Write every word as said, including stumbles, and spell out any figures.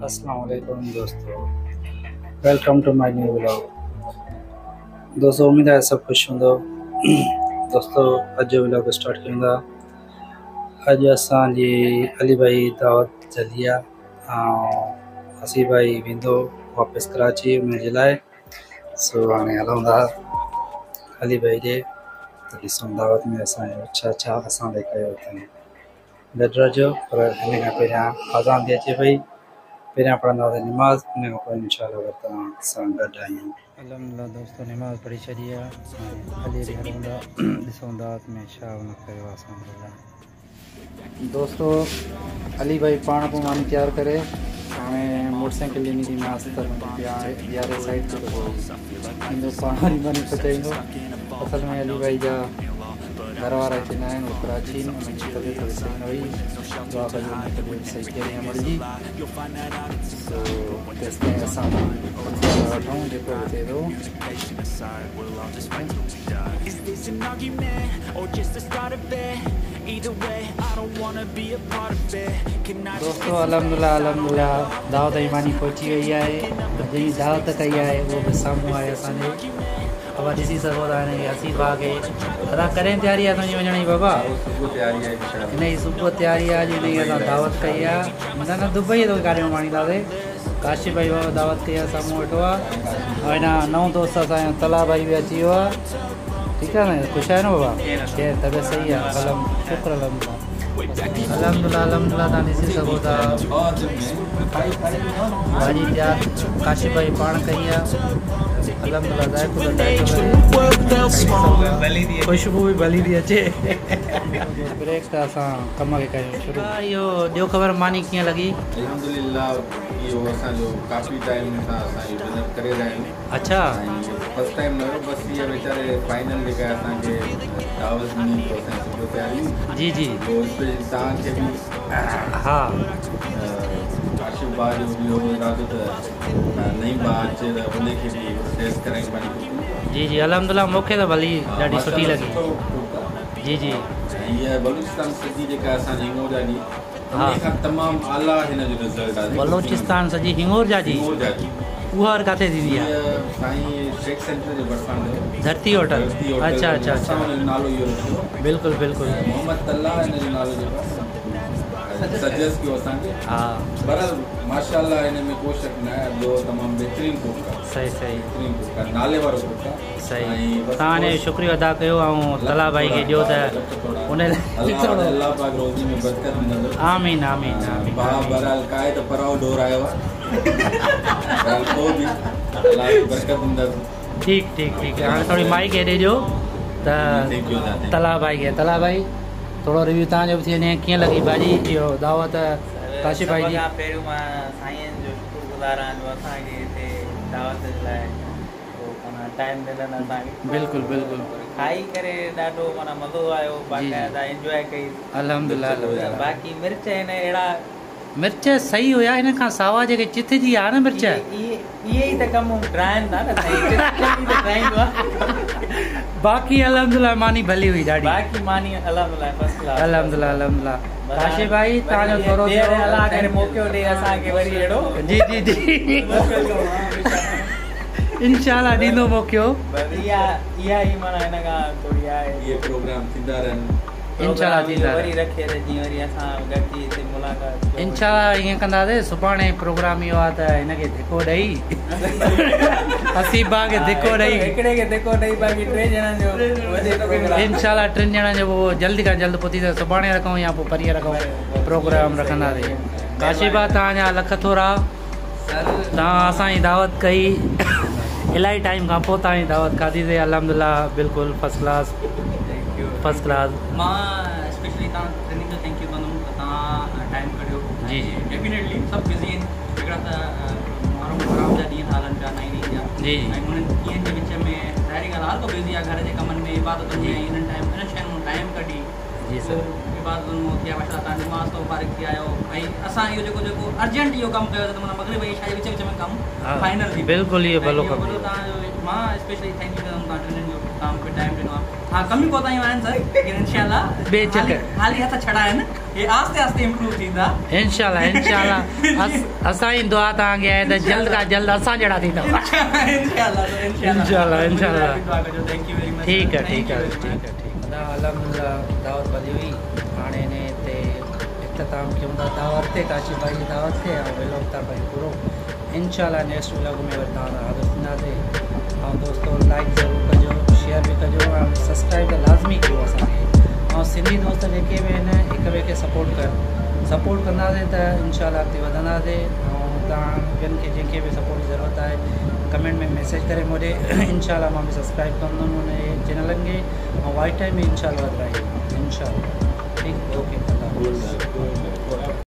अस्सलाम वालेकुम दोस्तों, welcome to my new vlog. दोस्तों उम्मीद है सब खुश होंदो। दोस्तों अज जो व्लॉग स्टार्ट कयूंगा। अज असांजी अली भाई दावत जल्दी आहे ऐं असी भाई वेंदो वापसि कराची उनजे लाइ। सो हाणे हलूं था अली भाई ॾे त ॾिसूं दावत में असांजो छा छा असां ॾे कयो अथनि। गॾु रहिजो। पर हिन खां पहिरियां अज़ान थी अचे पई, पहिरियां पढ़ंदासीं निमाज़, उन खां पोइ इंशाअल्लाह वरी तव्हां सां गॾु आहियूं। अल्हम्दुलिल्लाह दोस्तों निमाज़ पढ़ी छॾी आहे। अली ॾे हलूं था, ॾिसूं दावत में छा हुन कयो आहे असांजे लाइ। दोस्तों अली भाई पाण पोइ मानी तयारु करे हाणे मोटरसाइकिल ॾिनी थी मांसि त यारे साइड ते ईंदो पाण वरी मानी पचाईंदो। असल में अली भाई जा घर वारा चवंदा आहिनि उहो कराची में उनजी तबियत थोरी सही न हुई, दुआ कजो उनजी तबियत सही करे मरिजी। सो तेसिताईं असां वठूं जेको बि थिए थो। दोस्तों अल्हम्दुलिल्लाह अल्हम्दुलिल्लाह दावत जी मानी पहुची वई आहे। जंहिं दावत कई आहे उहो बि साम्हूं आहे असांजे। अब ॾिसी सघो था हिन हसी भाउ खे अदा करें तयारी आहे तुंहिंजी वञण जी बाबा। हिन जी सुबुह तयारी आहे अॼु हिन जी असां दावत कई आहे। न न दुबई तो काॾे माणींदासीं। काशिफ भाई बाबा दावत कई आहे साम्हूं वेठो आहे। ऐं हिन नओं दोस्त असांजो तला भाई बि अची वियो आहे। ठीकु आहे न, ख़ुशि आहे न बाबा? केरु तबियत सही आहे? अलम शुक्र अलहमदिल्ला अलहमदिल्ला अलहमदिल्ला तव्हां ॾिसी सघो था भाॼी तयारु काशिफ भाई पाण कई आहे। खुशबू भी भली थी अचे। ब्रेक त असां कम खे कयूं शुरू। इहो ॾियो ख़बर मानी कीअं लॻी? अल्हम्दुलिल्लाह इहो असांजो काफ़ी टाइम सां असां इहो डिनर करे रहिया आहियूं। अच्छा फर्स्ट टाइम न हुयो, बसि इहा वीचारे फाइनल जेका असांखे दावत ॾिनी असांजी सुठो तयारी। जी जी तव्हांखे बि हा काशिफ भाउ जो बि इहो इरादो त नई भाउ अचे त उनखे बि टेस्ट कराइणी पवंदी। जी जी अल्हम्दुलिल्लाह मूंखे त भली ॾाढी सुठी लॻी। जी जी हीअ बलूचिस्तान सॼी जेका असांजी हिंगोर जा ॾी उन खां तमामु आला हिन जो रिज़ल्ट आहे। बलूचिस्तान सॼी हिंगोर जा जी हिंगोर जा जी उहा हर किथे थींदी आहे? साईं शेख सेंटर जे भरिसां धरती होटल। अच्छा अच्छा अच्छा नालो इहो रखियो। बिल्कुलु बिल्कुलु मोहम्मद तल्ला हिन जो नालो जेको सजेस्ट कयो असांखे। हा बहरहाल माशाअल्लाह हिन में को शक न आहे। ॿियो तमामु बहितरीनु कुक आहे। सही सही बहितरीनु कुक आहे, नाले वारो कुक आहे। सही तव्हां शुक्रिया अदा कयो ऐं तला भाई खे ॾियो त उन अल्लाह पाक रोज़ी में बरकत ॾींदो। आमीन आमीन आमीन। भाउ बहरहाल काए त पराओ डोर आयो आहे। बहरहाल को बि अल्लाह बरकत ॾींदो। ठीकु ठीकु ठीकु हाणे थोरी माइक हेॾे ॾियो त तला भाई खे। तला भाई थोरो रिव्यू तव्हांजो बि थी वञे, कीअं लॻी भाॼी इहो दावत काशिफ भाई जी? पहिरियों मां साईं जो शुक्रगुज़ार आहियां जो असांखे हिते दावत जे लाइ टाइम ॾिननि असांखे। बिल्कुलु बिल्कुलु खाई करे ॾाढो माना मज़ो आयो, बाक़ाइदा एंजॉय कई अल्हम्दुलिल्लाह। बाक़ी मिर्च आहिनि अहिड़ा मिर्च सही हुया, हिन खां सावा जेके चिथ जी आहे न मिर्च इहे ई त कमु ड्राइनि था न साईं। बाक़ी अल्हम्दुलिल्लाह मानी भली हुई ॾाढी। बाक़ी मानी अल्हम्दुलिल्लाह फर्स्ट क्लास अल्हम्दुलिल्लाह अल्हम्दुलिल्लाह। काशिफ भाई तव्हांजो थोरो अलाह करे मौक़ो ॾे असांखे वरी अहिड़ो। जी जी जी इंशाअल्लाह ॾींदो मौक़ो। इहा इहा ई माना हिन खां थोरी आहे इहे प्रोग्राम थींदा रहनि इंशाअल्लाह थींदा वरी रखे त जीअं वरी असां गॾिजी हिते मुलाक़ात इंशाअल्लाह ईअं कंदासीं। सुभाणे प्रोग्राम इहो आहे त हिनखे धिको ॾेई हसीबा खे धिको ॾेई हिकिड़े खे धिको ॾेई बाक़ी टे ॼणनि जो इंशाअल्लाह टिनि ॼणनि जो पोइ जल्दी खां जल्द पहुती त सुभाणे रखूं या पोइ परीहं रखूं प्रोग्राम रखंदासीं। काशिफ भाउ तव्हांजा लख थोरा, तव्हां असांजी दावत कई इलाही टाइम खां पोइ तव्हांजी दावत खाधीसीं। अल्हम्दुलिल्लाह बिल्कुलु फर्स्ट क्लास फर्स्ट क्लास। मां स्पेशली तव्हां टिनी जो थैंक यू कंदुमि त तव्हां टाइम कढियो। जी जी डेफिनेटली सभु बिज़ी आहिनि। हिकिड़ा त माण्हू आराम जा ॾींहं था हलनि पिया नई नई जा जी ऐं उन्हनि ॾींहंनि जे विच में ज़ाहिरी ॻाल्हि हर को बिज़ी आहे घर जे कमनि में, इबादतुनि में, इन्हनि टाइम इन्हनि शयुनि में टाइम कढी जी सर इबादतुनि में थिया माशाअल्लाह तव्हां नमाज़ तो फारिग थी आहियो। ऐं असां इहो जेको जेको अर्जेंट इहो कमु कयो त माना मग़रिब जी शायदि विच विच में कमु फाइनल थी बिल्कुलु इहो भलो कमु। तव्हांजो मां स्पेशली थैंक यू कंदुमि तव्हां टिनिनि जो तव्हां मूंखे टाइम ॾिनो आहे। हाँ कमी को ताईं आहिनि सर, लेकिन इंशाल्लाह बेचकर हाली हथ छड़ा आहिनि, ये आस्ते आस्ते इंप्रूव थींदा इंशाल्लाह इंशाल्लाह। अस असांजी दुआ तव्हांखे आहे त जल्द खां जल्द असां जहिड़ा थींदव। इंशाल्लाह इंशाल्लाह इंशाल्लाह। Thank you very much. ठीक है ठीक है ठीक है ठीक है। अल्हम्दुलिल्लाह दावत भली हुई, हाणे ने ते इख्तिताम कयूं था दावत ते, काशी भाई जी दावत ते, ऐं व्लॉग था भाई पूरो। इंशाल्लाह नेक्स्ट व्लॉग में वरी तव्हां सां हाज़िर थींदासीं। ऐं दोस्तों लाइक ज़रूरु कजो, शेयर बि कजो, ऐं सब्सक्राइब त लाज़मी कयो असांखे। ऐं सिंधी दोस्त जेके बि आहिनि हिक ॿिए खे सपोर्ट कनि, सपोर्ट कंदासीं त इंशाल्लाह अॻिते वधंदासीं। ऐं तव्हां ॿियनि खे जंहिंखे बि सपोर्ट जी ज़रूरत आहे कमेंट में मैसेज करे मोड़े, इंशाल्लाह मां बि सब्सक्राइब कंदुमि उन चैनलनि खे, ऐं वाइट टाइम में इंशाल्लाह वधाईंदुमि इंशाल्लाह। ठीकु ओके।